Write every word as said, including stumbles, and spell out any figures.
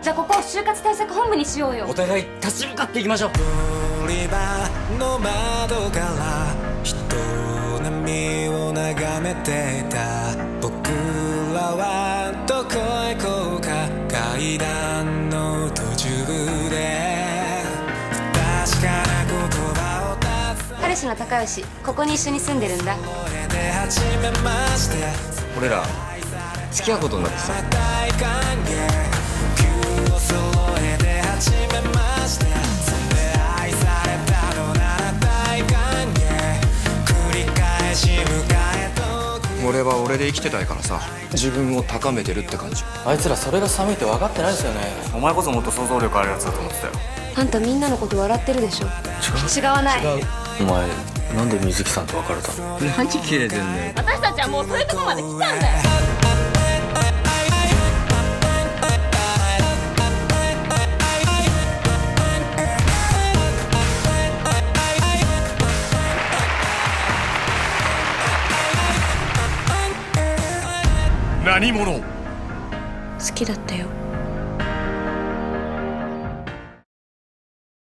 じゃあここを就活対策本部にしようよ。 お互い立ち向かっていきましょう。 売り場の窓から人波を眺めていた。僕らはどこへ行こうか。階段の途中で確かな言葉を出す。 彼氏の高吉、ここに一緒に住んでるんだ。 俺ら付き合うことになってさ。俺は俺で生きてたいからさ、自分を高めてるって感じ。 あいつらそれが寒いって分かってないですよね。 お前こそもっと想像力あるやつだと思ってたよ。 あんたみんなのこと笑ってるでしょ。違わない。 違う。お前なんで水木さんと別れたの？ 何切れてんねん。 私たちはもうそういうとこまで来たんだよ。 何者？ 好きだったよ。